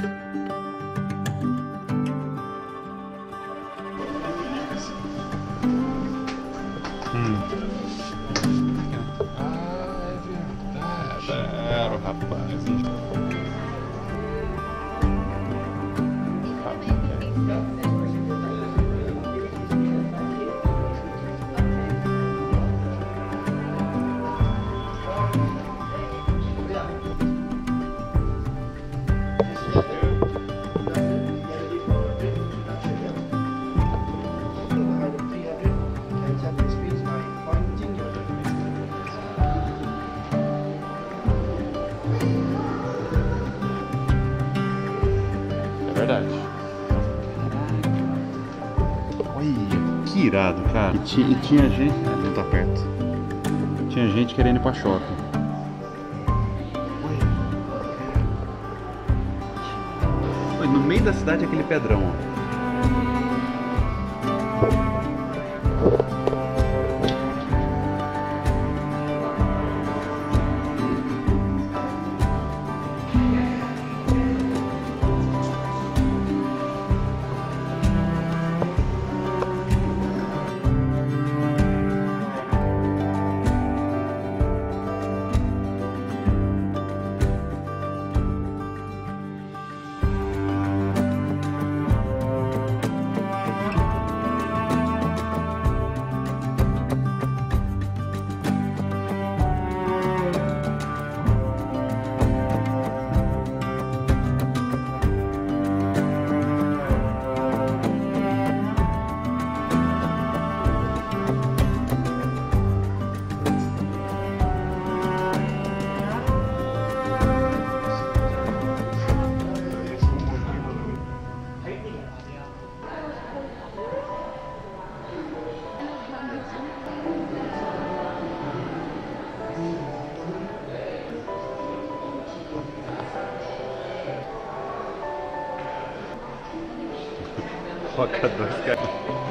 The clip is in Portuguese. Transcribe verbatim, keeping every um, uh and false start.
Hum. Ah, é verdade. Claro, rapaz. Verdade. Olha, que irado, cara. E, ti, e tinha gente... Ah, não tá perto. Tinha gente querendo ir pra shopping. Olha, no meio da cidade aquele pedrão, ó. Foca dois, cara.